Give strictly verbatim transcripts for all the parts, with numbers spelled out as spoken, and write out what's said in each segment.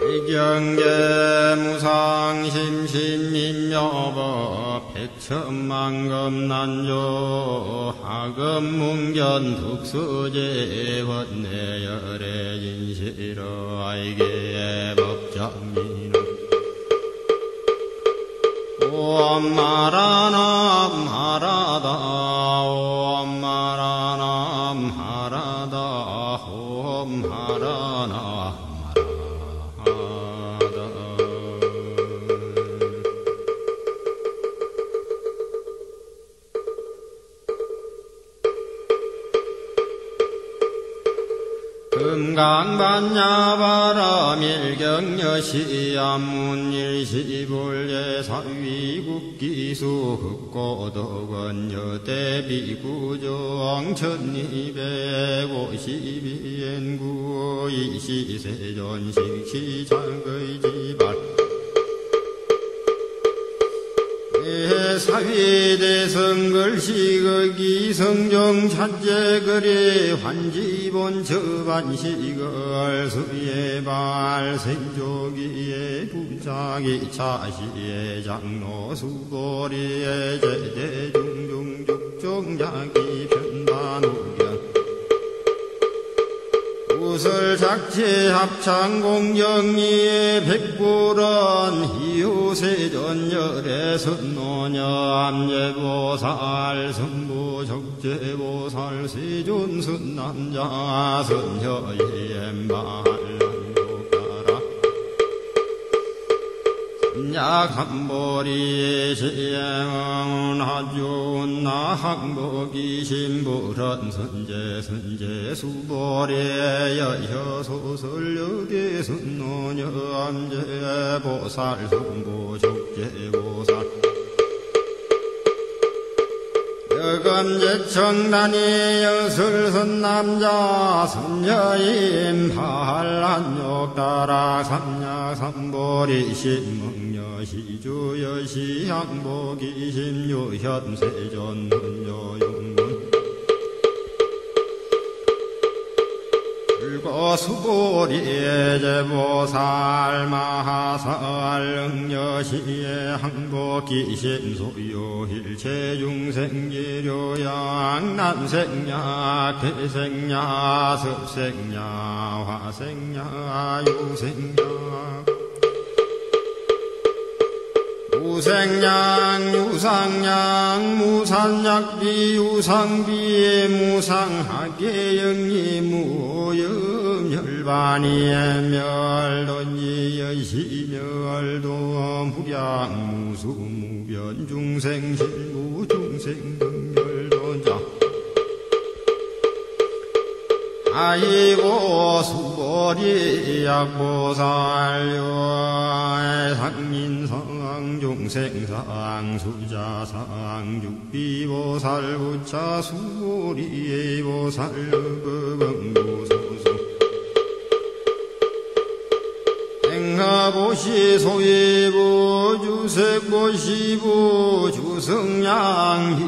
경계 무상심심민여법 백천만금난조 하금문견 득수제 원내열애 진실어 아이게 법장민은 옴마라남 하라다 옴마라남 하라다 옴하라나 금강반야바라밀경여시암문일시불예사위국기수 흑고덕원여대비구정 천이백오십이엔구 이시세존식시장의지발 사위대성글식의 성정찬제거리 환지본 저반식을 수예발 생조기에 부자기 차시에 장로수보리에 제대중중죽종자기 편단우견 우설작체 합창공정리의 백불원 희호세전열의 선노녀암제보살 선부적제보살 세존선남자 선녀예엠발란요가라 약한보리 시행은 하주나 항복이 신부런 선제 선제 수보리에 여여소설역의 선노녀 암제보살 선부적제보살 여금제청단이 영설선남자 선녀임 반란욕다락 삼약삼보리 신멍여시주여시향복이 심유현세존문여용문 불고수보리의 제보살 마하살 응여시의 항복이 심소요일체중생기료양 난생야 개생야 습생야 화생야 유생야 무생양 유상양 무산약비 유상비 무상하게 영리 무염 혈반이에 멸론지 여시멸도 무량 무수무변 중생 실무 중생 등멸도자 아이고 수보리 약보살요 상인상 중생상 수자상 육비보살 부차 수보리의 보살 법응보소소 행하보시 소위부 주색보시부 주성양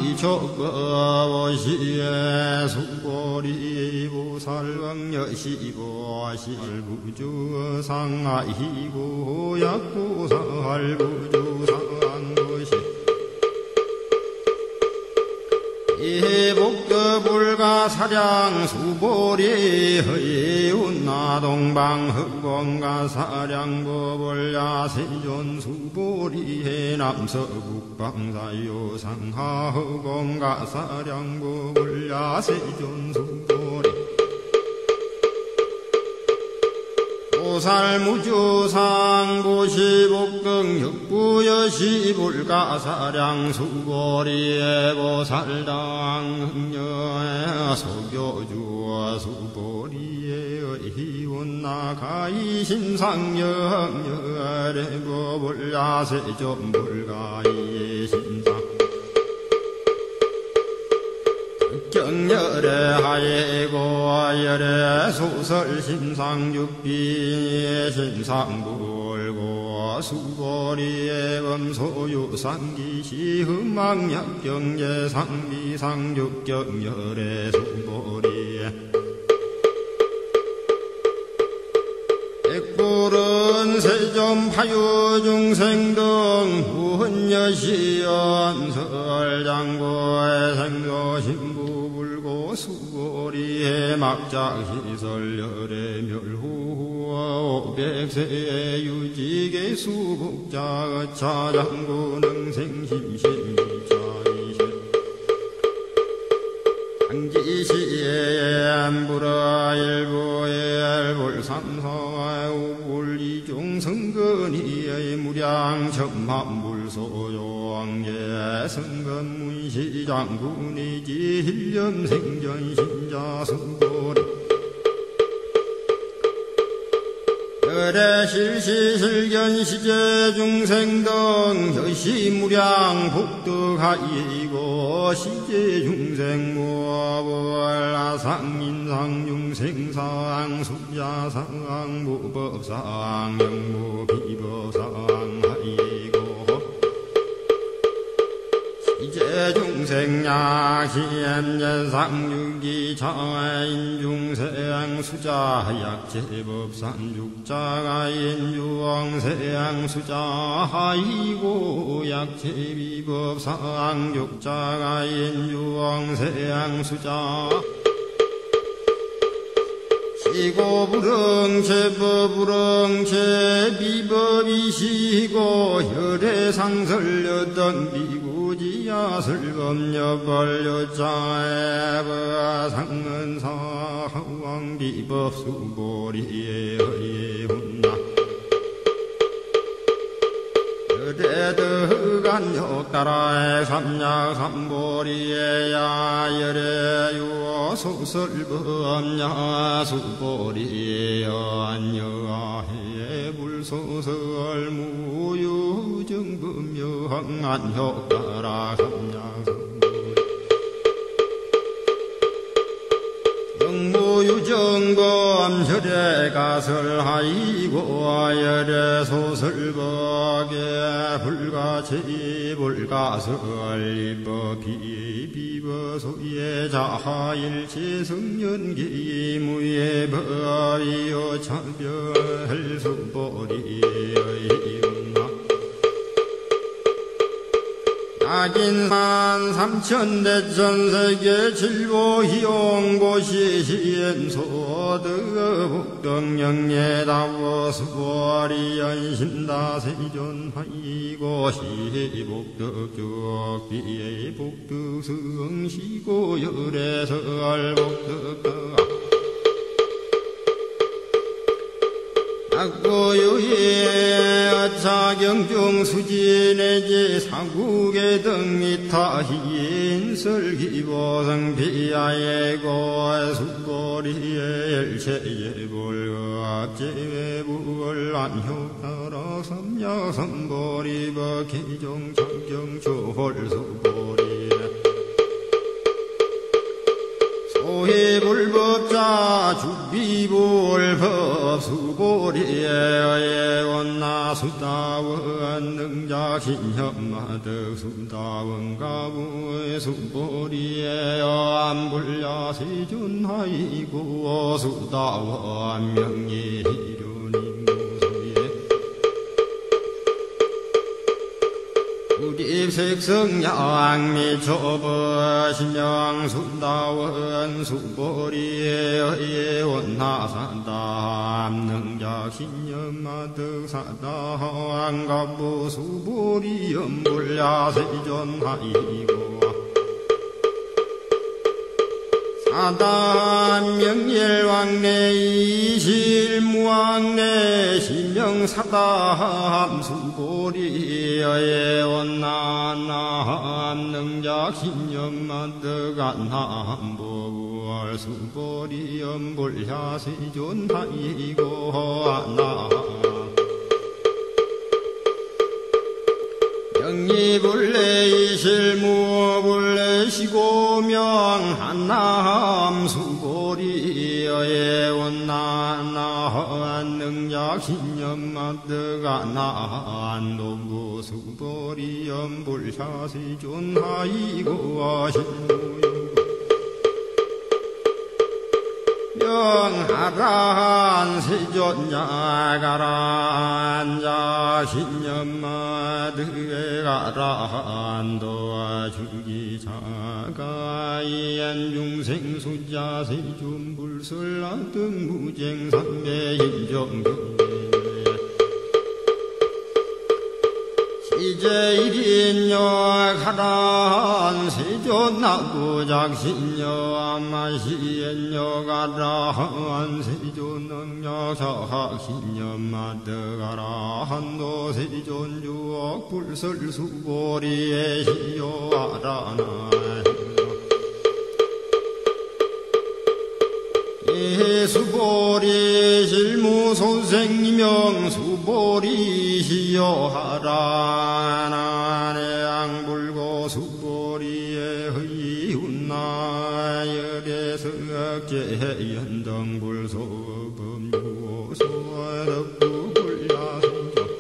희촉거보시에 수보리 보살왕여시보 실부주 상아이고 약보살 부주상보시 이복급불가 사량 수보리 허이운나 동방 흑봉가 사량보벌야 세존 수보리 남서북방사요 상하 흑봉가 사량보벌야 세존 수보리 보살무주상 보시복경 혁부여시불가사량 수보리에 보살당 흥녀 소교주 수보리에 의희운나가이 신상영열에 보불야세존불가이 신상 경열의 하예고 열의 소설 심상육비 심상불고 수보리의 검소유상기시 흠망약경제 상비상육경열의 수보리에 백불은 세점 파유 중생 등 무헌여시연 설장고의 생도 신부 불고 수고리에 막작시설 열의 멸후 오백세의 유지계 수국자 차장구 능생심심이자 장지시에 불어 일부에 불삼사의 우불이중 성근이의 무량 첨합물소용계 성근문시장군이지 힐념생전 신자수고리 열애 실시실견시제 중생 등 여시무량 복덕하이고 시제 중생 무아벌라상 인상 중생상 수자상 무법상 영무비법상 하이고 시제 중생 약시엠예상 유기차인 중생 수자 약제법산 육자가 인주왕세양 수자하이고 약제비법상 육자가 인주왕세양 수자 시고불응체 법불응체 비법이시고 혈해상설여던 비구지야 설법여벌여자에 버상은사 황비법수보리에 허이훈나 여대득안 역따라에 삼약삼보리에 야열에 유소설법야 수보리에 안여해 불소설 무유정금여항안 역따라 삼약삼보리 정무유정범 혈애가설하이고 열애 소설법에 불가치 불가설 비비버소예 자하일치 성년기 무예법이요 차별 수보리여이군나 악인산 삼천대천세계 칠보희용고시 시엔소득복덕영예다워 수보리연신다 세존하이고 시복덕적비의 복덕성시고 열애설복덕 악고유의 어차경중 수진의지 상국의 등이타희인설기보성 비야예고 수보리의 열체의 볼각제외불 안효따라 삼야삼보리버 기종창경초홀수보리 소희불법자 주비불법 수보리에 원나 수다원 능자신협마득 수다원 가부의 수보리에 안불야 세존하이고 수다원 명예희륜임 입색성양 미초버 신령 순다원 수보리에 원나산담 능작 신념마득 사다왕 갑부 수보리 염불야 세존하이고 사단 명일왕래 이실무왕래 신명사담 수보리여의 원난남 능작 신념만득안함 보월 수보리 염불야 세존하이고 안나 영리불레이실무불레 시고명 한남 수보리여의 원난한 능작 신념만득안한 노부 수보리 염불야 세존하이고 신무유 명하란 세존야가라 만자 신념마드에 가라한도와 주기자가 이엔 중생 수자 세준불설라 등무쟁 삼매 힘정경 이제 일인여 가란 세존나고 작신여 암마시엔여 가란 세존능력 사학신여 마드가라 한도 세존주옥 불설수보리에 시여 아라나 수보리 실무소생이명 수보리 시여하라나네 양불고 수보리에 허이훈나 열애석제 연등불소범유소덕구불야성조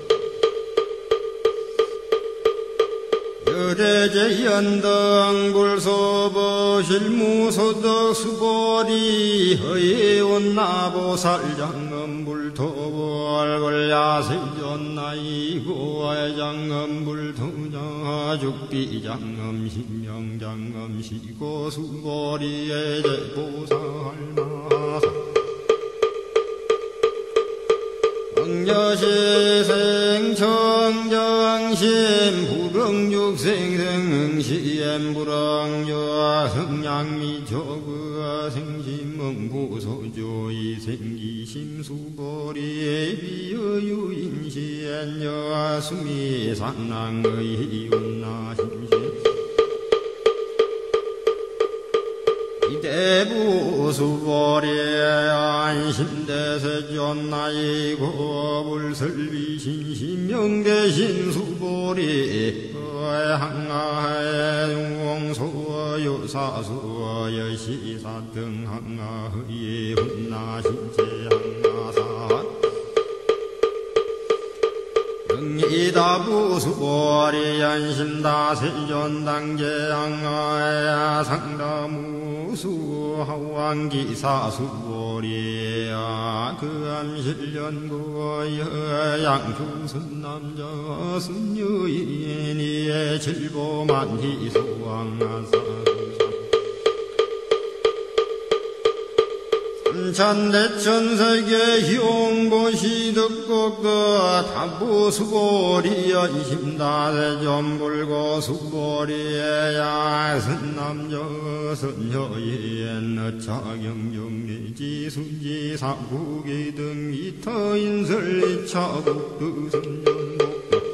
열애제 연등불소보 실무소덕 수보리 허이온나보살장엄불토벌걸야세존나이고 장엄불토자죽비장엄 신명장엄 시고 수보리에 제보살마사 응여시생청정심 불응육생생응시엠 불응여 성양미조그 생심응보소조 이생기심수보리에 비여유인시엔여 수미산낭의 운나심시 이대부수보리에 안심대세존나이고 불설비신심명대신 수보리 항하의 용소유사수 여시사등 항하의 훈나신체 항하사 이다부수보리 안심다세존당제 항하의 상다무수 하왕기사수보리야 그암실련구여 양주순남자 순유인이의 칠보만희수왕하사 삼천대천세계 희용보시득곡 다부수보리 연심다세존불고 수보리에 야선남저 선여인 차경정리지 수지사국이 등 이터인설리차국두선전복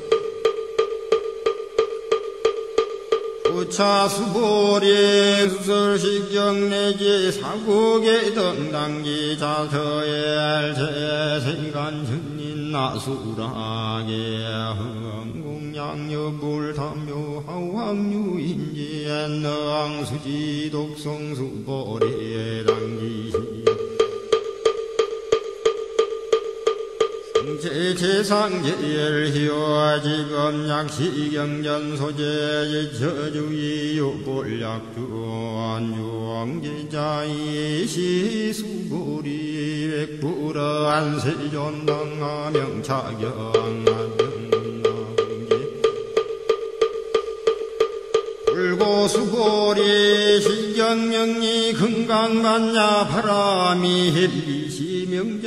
부차수보리 수설식경내지 사국의 등당기 자서엘 제세간천인 나수라게 흥공양여불탐묘 하왕유인지엔 너항수지 독성수보리 당기시 제상제일희와 지검약시경전소제 저주이요불약주안주왕기자이시수보리 백불안세존당하명차경하등나기 불고수보리 실경명리 금강반야 바람이 힐리시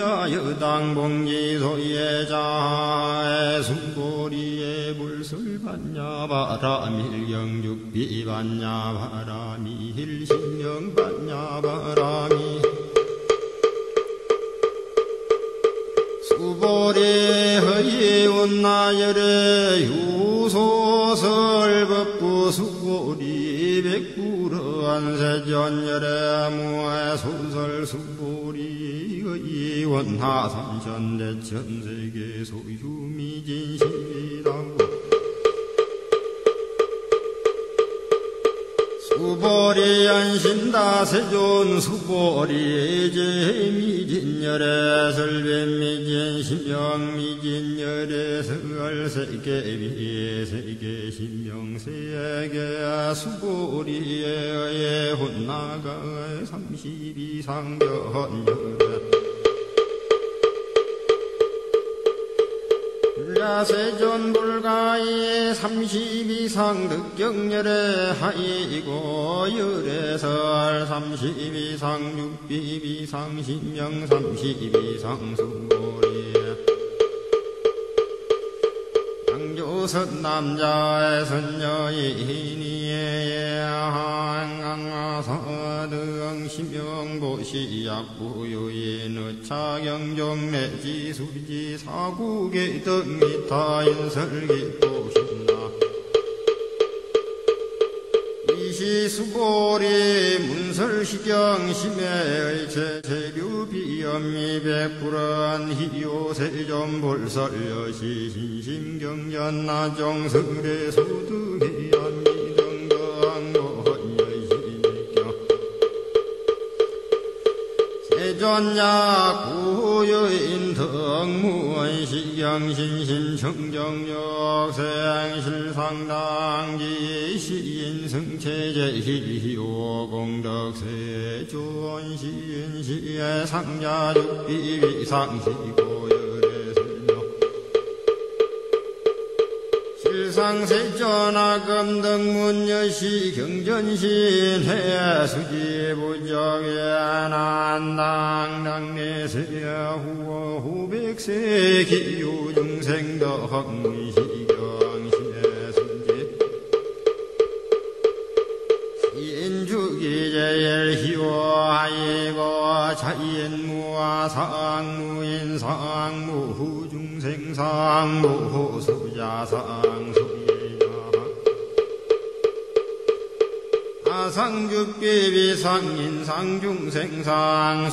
명자여당봉지소예자의 수보리에 불술반야 바라밀경죽비 반야 바라미 힐신명 반야 바라미 수보리 허이온나열의 유소설법부 수보리 백불안세전열의 무의 소설 수보리 이원하삼천대천세계 소유미진시다고 수보리 안신다세존 수보리 제미진열의 설변미진 심명미진열의 설세계비 세계심명세계 수보리의 혼나가 삼십이상견열 야세전 불가에 삼십이상 득경열에 하이고 열애설 삼십이상 육비비상 신명 삼십이상 수고리 양조선 남자의 선여인이에 항강사등 심명보시 약부유인 의차경정 내지수지 사국의 덕미타 인설기보신나 이시수보리 문설시경 심해의 제체류비염미 백불은 희요세점 볼설여시 신심경전 나정설의 소득의 안미등등모헌여시니경 세전야 구여인 덕무원시경 신신청정역 생실상당지 시인승체제희요 공덕세존시인시의 상자육비비상시고열애설명 실상세전하금덕문여시 경전신해수지부적에 난당당내세야 후어 후백세 기유중생덕흥시경신해수지 인주기제일희화이고 자인무아상무인상무 중생상무 수자상수이야 아상죽비비상인상중생상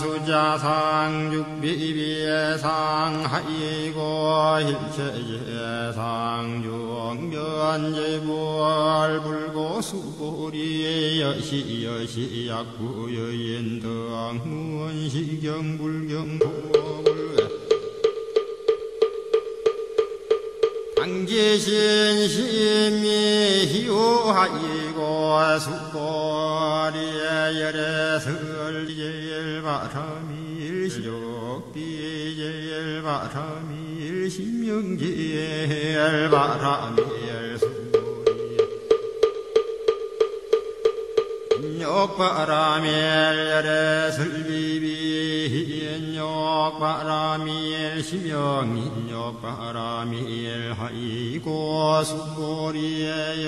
수자상죽비비상 하이고 일체제상 중견제부알 불고 수보리 여시 여시 약부여인 등무원시경 불경보불 당지신 심미 희호하이고 수보리의 열애설제일 바람일 시욕비제일 바람일 심명제일 바람일 수보리 인욕바람일 열애설비비 인욕바람일 심명 인욕바람일 하이고 수보리의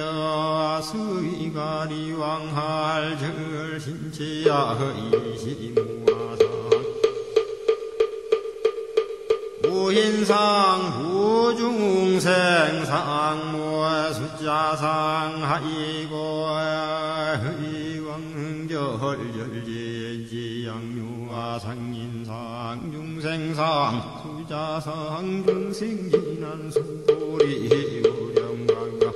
여수이가리 왕할 절신체야 허이시무아상 무인상 부중생상 무숫자상 하이고 허이왕절절지지 양유아상인상 중생상 수자상 중생진한 수보리 우령광가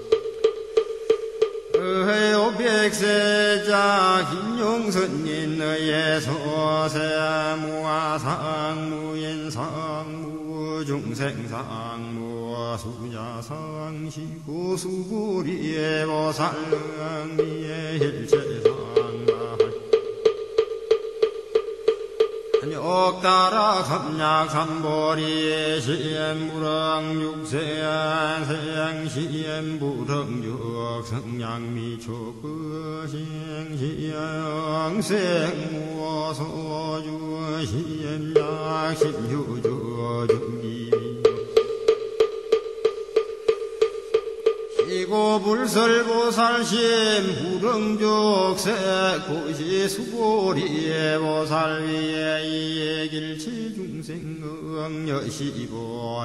의오백세자 김용선인의 소세 무아상 무인상 무중생상 무수자상 시구수부리의 보살릉미의 일체상 옥따라 삼약삼보리 시엠무렁 육세안 세양시엠무렁 육성양미초구싱 시영생무소주 시엠약 신유주 중기 이고불설보살심 부릉족색 고시수보리의 보살위에 이길치 중생응여시고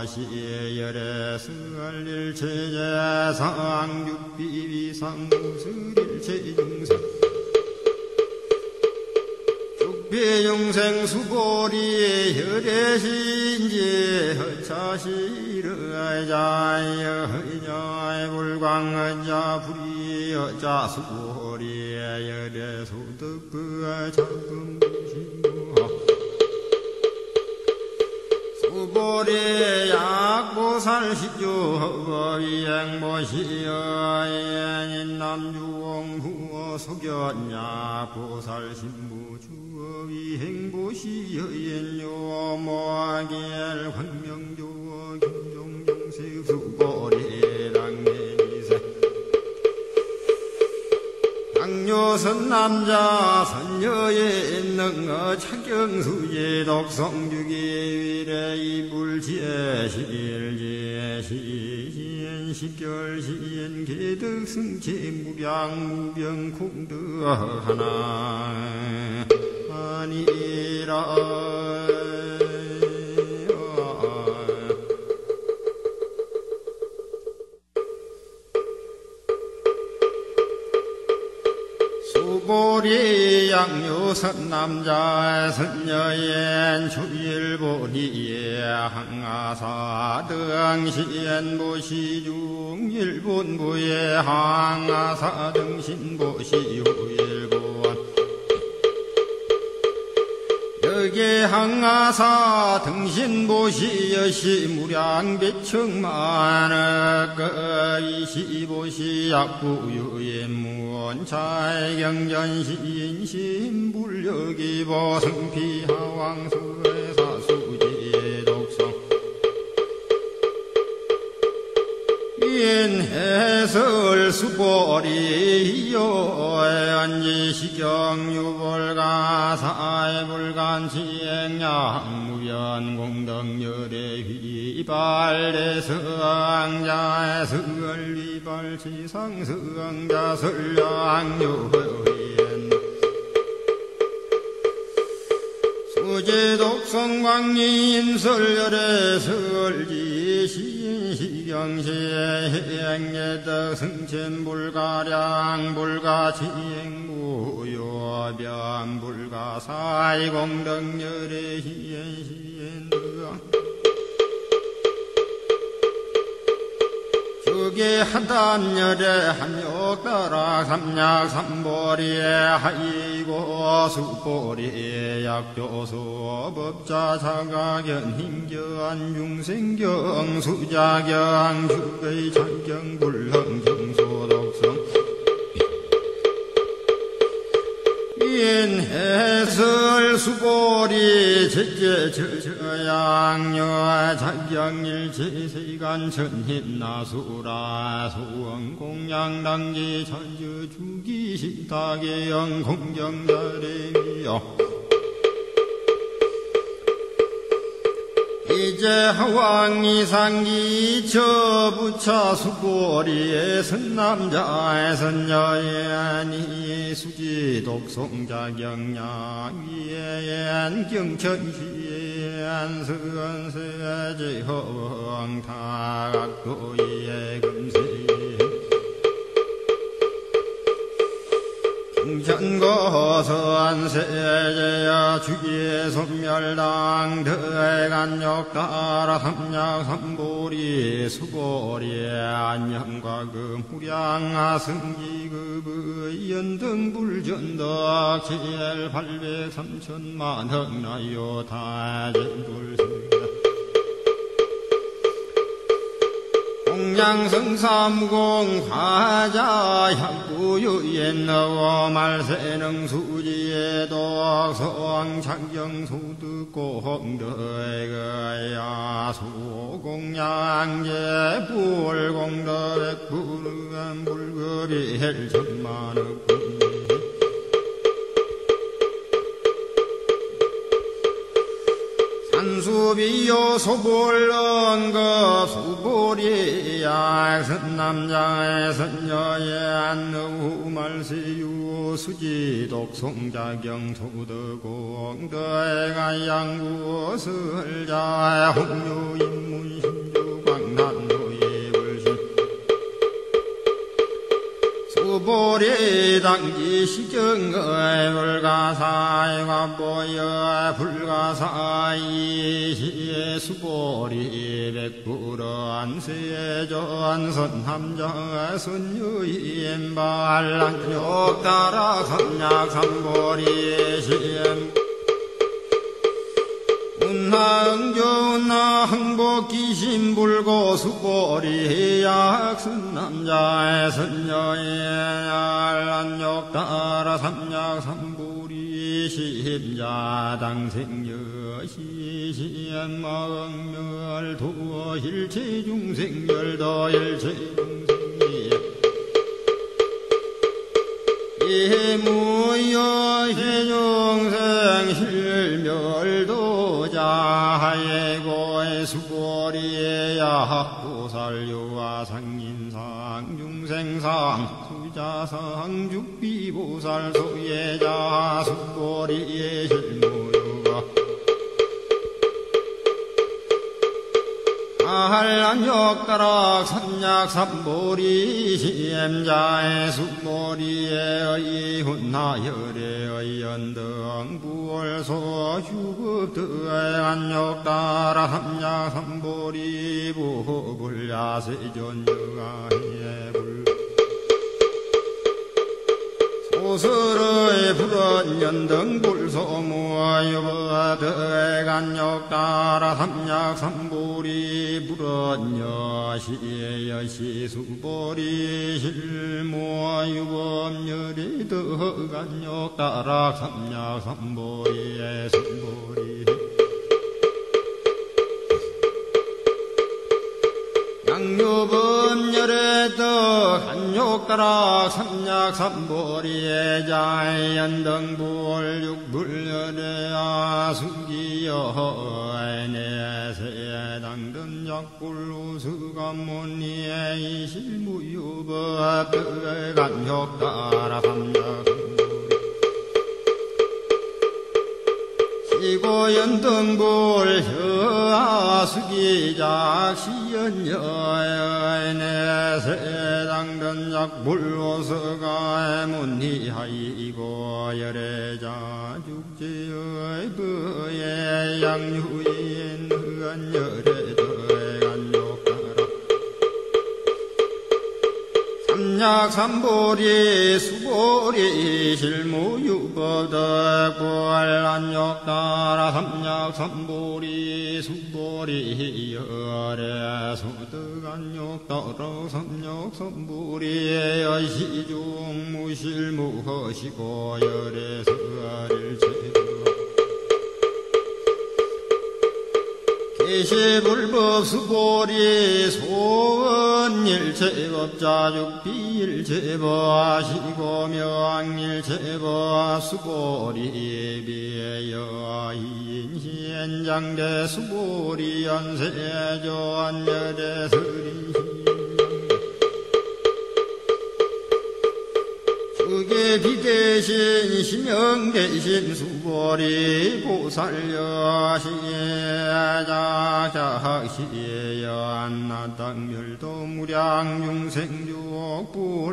시열애설일체제상 육비비상무슬일체 중생 육비중생 수보리 혈애신지 허차시르자여 불광자 불이여자 수보리의 열애소득그 작금시고 수보리 약보살시주 허위행보시여인남주홍후 속연야 보살신부주위행보시여인요 모하길 광명조 김종정세 선남자 선녀에 있는 착경수지 독성주기 위래 이불지실지신 십결시인 개득승치 무량무병 공덕 하나 아니라 수보리 양요 선남자 선녀엔 주일보리에 항아사 등신 보시중 일본부에 항아사 등신 보시 후일본 여기 항아사 등신보시 여시 무량배청만의 이시보시 약부유예문 차이경전시인심 불력이보 승피하왕수의 사수지 독성 인해설 수보리요 안지시경유불가사의 불간치행양 무변공덕열의 휘발대성자의 설리발치상성자 설량유회엔 수제독성광인설열의 설지시인시경시행예덕 승천불가량 불가치행무요변 불가사이공덕열의 희엔시엔덕 주기 한담열에 한욕따라 삼약 삼보리에 하이고 수보리에 약조수 법자 자가견 힘견 중생경 수자경 주의 장경 불렁 정수독성 인해설 수보리 제제 저저양여 자경일체세간 천힌나수라 소원공양당기 천주주기 식탁의 공정자래미여 이제 하왕이 상기 저부차 수보리의 선남자의 선녀의 아니 수지 독송자경량 경천시의 안선세지 허왕타각도의 금세 경천거선세제야 주기의 손멸당 대간역따라 삼약 삼보리 수보리 안녕과 금무량 승기급의 연등불전덕 칠 팔백 삼천만 흑나요 다진불승 공양성삼공 화자 향구유옌너워 말세능 수지의 독성 창경소득고 홍덕의야 소공양제 불공덕 불은 불급이 헬천만의 산수비요 소불렁거 수보리야 선남자의 선녀의 안누 말세유 수지 독송자경 소득공덕의 가양구 설자의 홍유인문신주 광난도의 불신 수보리 당지 시경의 불가사의 과보여 불가사의 수보리 백불언 세전 선함정의 선유인 발랑욕 따라 삼약 삼보리 시엠 운항조나 항복기신불고 수보리 약선남자의 선녀의 알란욕 따라 삼약 삼보리 십자당생여시 시엠마응멸 도일체중생멸 도일체중생이 무여해용생 실멸도자하예고의 수고리야 보살요와 상인상 중생상 수자상 죽비보살 소예자 수고리의 실무유가 한란욕가락 삼약삼보리 시엠자의 숙보리의 이훈나열의 연등 부월소 휴급드의 한욕가락 삼약삼보리 부불야세전여가의 불 소설의 불은 연등 불소무여버드의 간욕가라 삼약삼보리 불은 여시의 여시수보리 실무유범열이 드간욕가라 삼약삼보리의 수보리 양요범열의 떡한욕가락 삼약삼보리의 자연등불 육불열의 아수기여의 내세당근작불루수감문리의 이실무유법 간욕가락 삼약삼보리 이고연등불 혀아수기작 시연여의 내세당근작불로서가의 문희하이고 열애자 죽지의 부의 양유인 흔열애저의 간욕가라 삼약삼보리 수보리 실무유법덕불란욕가라 삼약삼보리 수보리 열애 수득안욕가라 삼약삼보리 여시중 무실무허시고 열애 서일체도 계시불법 수보리 소원일체법자 죽비일체법하시고 명일체법 수보리 비여 인시엔장대 수보리 연세조안열의 서린시 그게 비대신 심영대신 수보리 보살여시자작시여 안나땅멸도 무량중생juk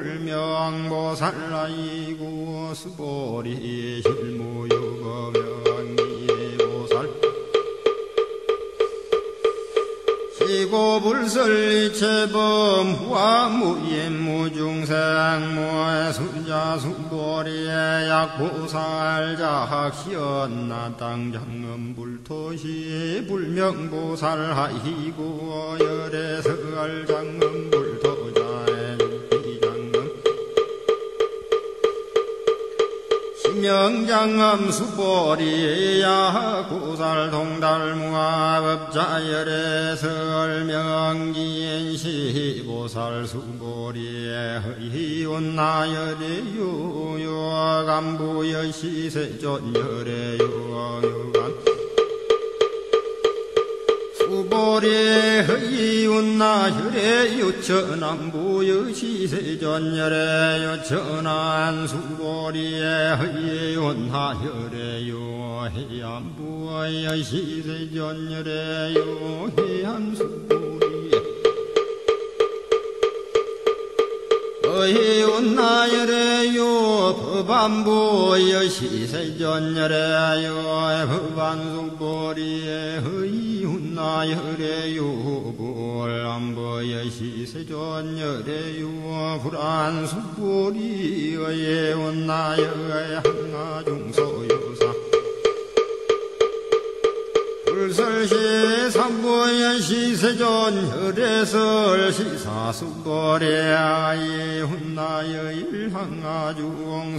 불명보살라이구 수보리 실무유거명이보살 시고불설리체범 후화무인무중생무의 수자수보리의 약보살자학시언나땅장엄불토시 불명보살하이고 열애설장엄불토자의 육비장엄 심영장엄 수보리야 고살동달무화법자열애설명기인시 보살수보리의 허이온나열의 유요간부여시세존열의 유요간 수보리의 허이온나열의 유천안부여시세존열의 유천안 수보리의 허이온나열의 유해안부의 시세존열의 유해안수보리의 허이온나열의 유법안부의 시세존열의 유법안수보리의 허이온나열의 유불안부의 시세존열의 유불안수보리의 온나열의 항아중소유사 불설시 삼보의 시세존열애설 시사수보리아이 훈나의 일항아중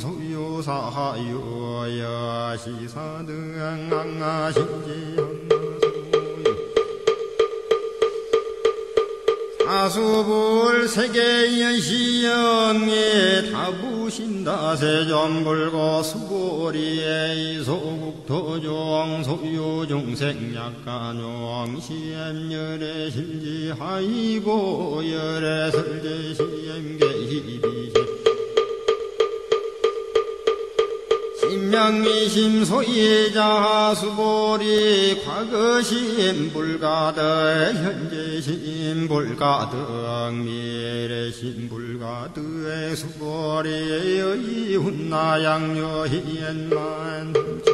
소유사하유여 시사등 항아신지 항아소유 아수불 세계의 시영에 다부신다 세존불고 수고리에 이소국토종 소유중생 약간용 시엠열의 실지하이고 열의 설제시엠계희비시 심명이심 소이자 수보리 과거심 불가득 현재심 불가득 미래심 불가득 수보리의 훈나양요희엔만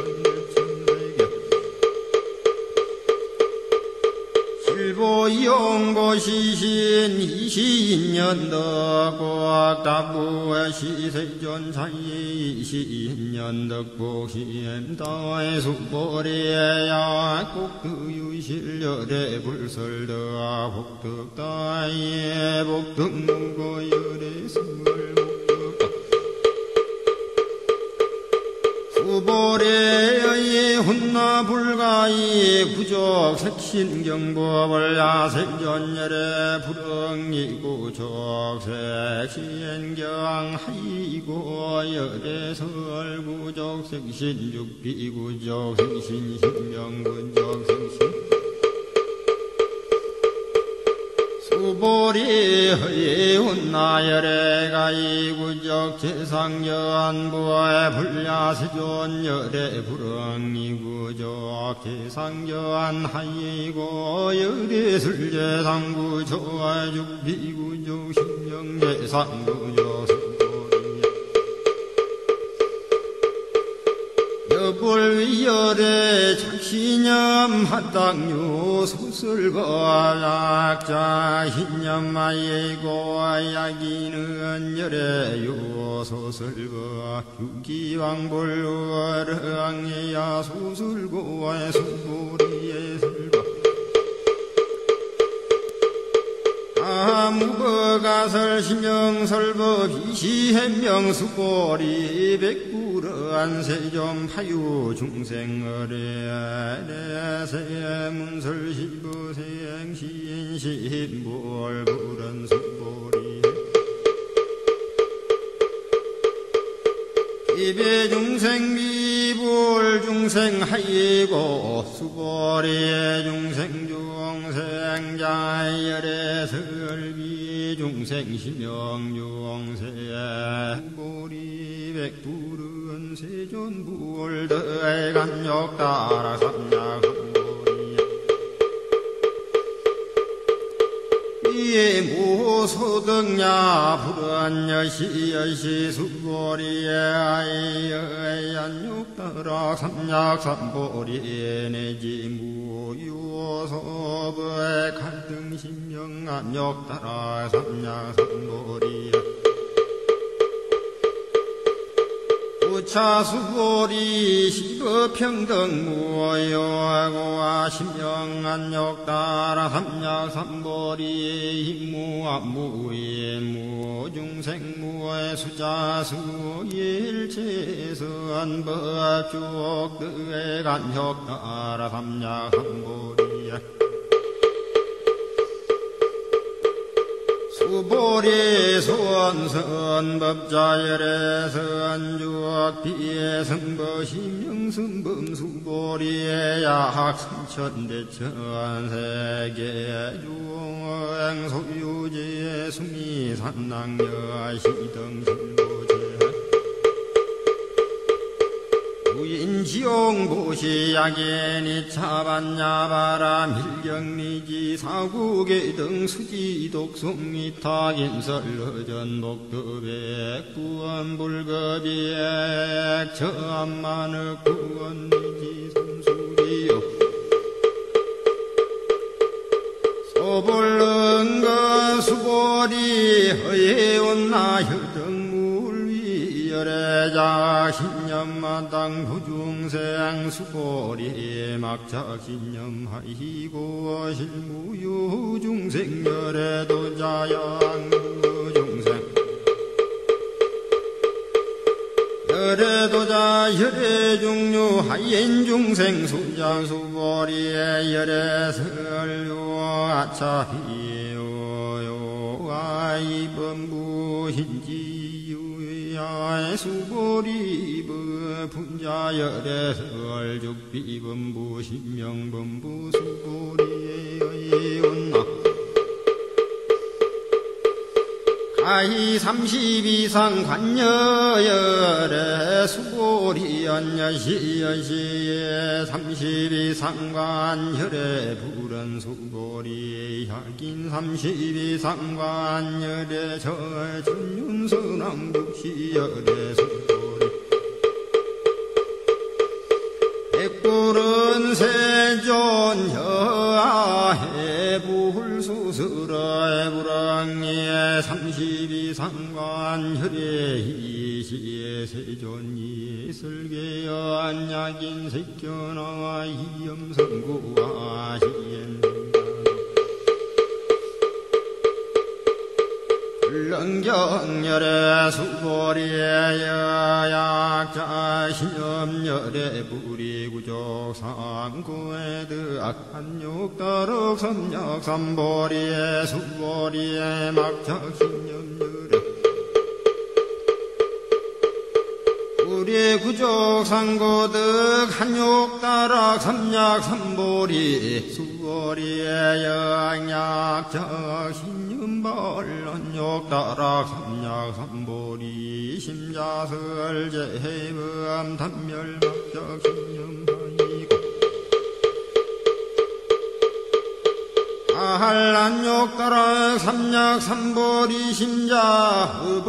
실보이용고시신 이시인년덕곡다부의 시세존차이 이시인년덕복시엠다의 수보리의 약복득유실열의 불설덕 복덕다의 복덕무고열의 승을복덕 수보리의 훈나불가이 부족 색신경법을 야생전열의 불응이고 족색신경 하이고 열애설구족 색신육비구족 색신신명구족 색신 수보리의 훈나열의 가이구적 제상여안부의 불야세존열의 불응이구적 제상여안 하이고 열의 술제상구적 육비구적 신명제상구적 여불위열의 착신념 한당유 소설과 약자 신념마이고 약이는 열의 소설과 유기왕불왕이야 소설과 수보리의 설과 무거가설 심명설법 이시해명수보리 백불은 세점 파유 중생어레 세문설시부생시인시인볼 불은 수보리 입의 중생 미불 중생 하이고 수보리의 중생 중생자열의 설비 중생 심령 중세 수보리 백불은 세존불 대간역 따라 삼약한보리 이에 무소득냐 불은 여시 여시 수보리의 아이의 안육 따라 삼약 삼보리 내지 무유소부의 갈등 심령 안육 따라 삼약 삼보리 부차수보리 시급평등 무여하고 심령안욕 따라 삼약 삼보리 힘무안무의 무중생무의 수자수 일체선법쭉 뜨의 간욕 따라 삼약 삼보리 수보리 소원선법자열의 선주악 비의 선보심명선범 수보리의 약선천대천 세계주행 소유지의 수미산낭여 시등신보제 인지용보시 약연이 차반야바람 일경리지 사국의 등 수지 독송이타 인설러전 복도백 구원불급이액 저암만의 구원리지 삼수리요 소불능거 수보리 허예온나 혈등물 위열애자 신념마당 부중생 수보리 막자 신념하이고 실무유 중생열애도 자양부중생 열애도자 열애중류 하옌중생 수자수보리의 열애설유 아차히요 이범부 흰지유야 수보리부 분자열애설 죽비범부 신명범부 수보리의 온나 가히 삼십 이상 관여열애 수보리 연여시여시에 삼십 이상 관열애 불은 수보리 혈긴 삼십 이상 관열애 저전윤선왕국시열애 수보리 백불은 세존여아해 불수스러에 불왕에 삼십 이상 관혈에 이시에 세존이 설계여 약인 색견아 이염성구아 시엔 불렁경열에 수보리에 여약자 신염열에 부리구족 상고에 드악한육다륵 섬역삼보리에 수보리에 막적 신염열에 부리구족 상고득 한육다락 삼약삼보리 수보리에 영약적 신염벌런육다락 삼약삼보리 심자설제해범 단멸막적 신염하이고 아한란육다락 삼약삼보리 심자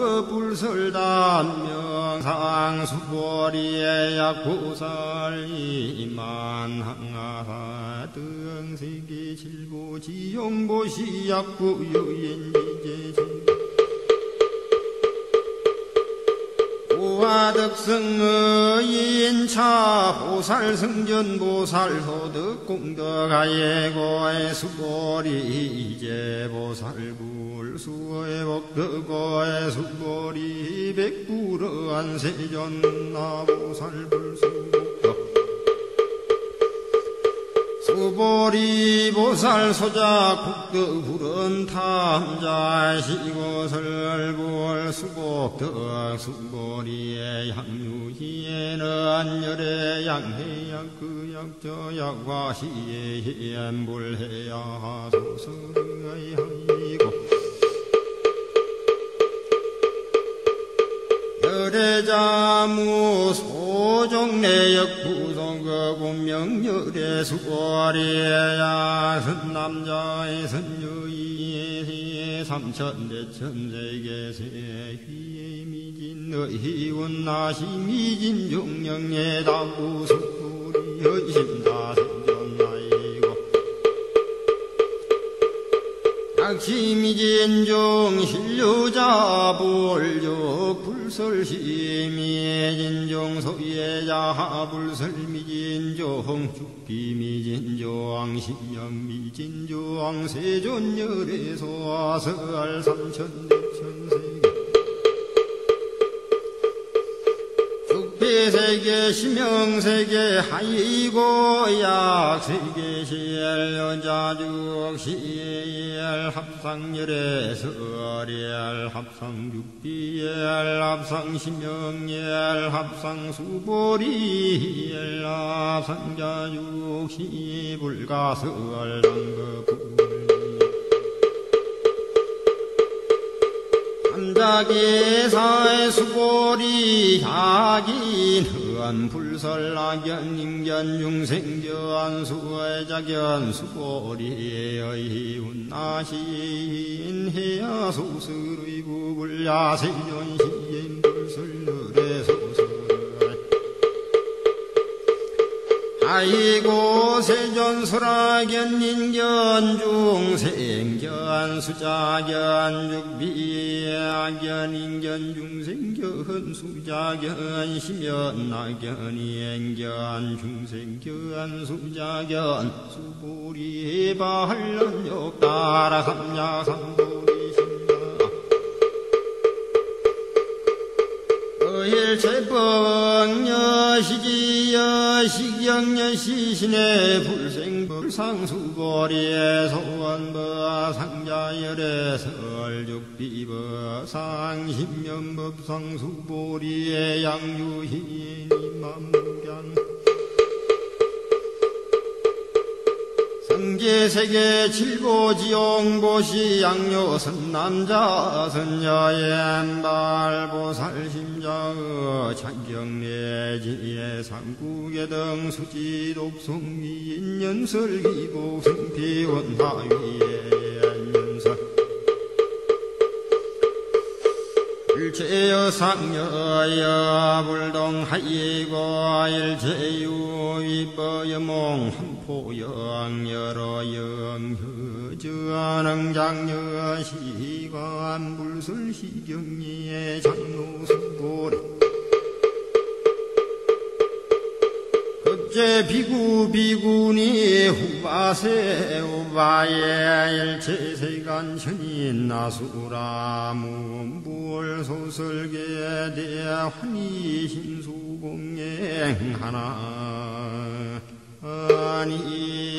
흡업불설단명상 수보리에 약보살 이만항아사 등세계 칠보 지용보시 약부유인지제제 보화덕승의인차 보살승전 보살소득 공덕아예고의 수보리 이제 보살불수의 복덕고의 수보리 백불어한 세존나 보살불수복덕 수보리 보살 소작 국덕불은 탐자 시고설불 수복덕 수보리의 향유희에는 열의 양해약 그약저 약화시에 햄불해야 소설의 하이고 열애자무 소종내역 부성거 공명열애 수고리야 선남자의 선유이의 삼천대천세계세 휘의 미진 너희 원나시 미진 종령의 다부수리 허심다생전나이고 약시미진종 신류자 볼juk 불설시미진종 소예자 불설미진종 죽비미진종 신영미진종 세존열애소 서알 삼천대천세계 죽비세계 심영세계 하이고 약세계 시엘 여자죽 시엘 합상열애 설엘 합상 죽비엘 합상 심영엘 합상 수보리엘 합상 자죽 시불가설 랑거불 삼자계사의 수보리 약인 허한 불설락연 인견 중생견 수의자견 수보리의 운나신 해야 소설의 부불야 세존시엔 불설늘의 소설 아이고 세존설악견 인견 중생견 수자견 죽비악견 인견 중생견 수자견 심연악견 인견 중생견 수자견 수보리 발란욕 따라 삼야삼보리 일체법여 시기여 시경여 시신의 불생법 불상수고리에 소원버 상자열에 설죽비버 상심연법상수보리에 양주희니 만무량 성제세계 칠보지용보시 양요선 남자 선녀의 발보살심자의 창경내지의 삼국의 등 수지독성미인 연설기보 승피원하위의 연설 일체여상여여 불동하이고 일체유위버여몽 한포영 여러영 허전왕장여 시관 불설시경리의 장로승고리 급제 비구 비구니 후바세 후바에 일체세간 천인 나수라 문불 소설계 대환이 신수공행 하나 아니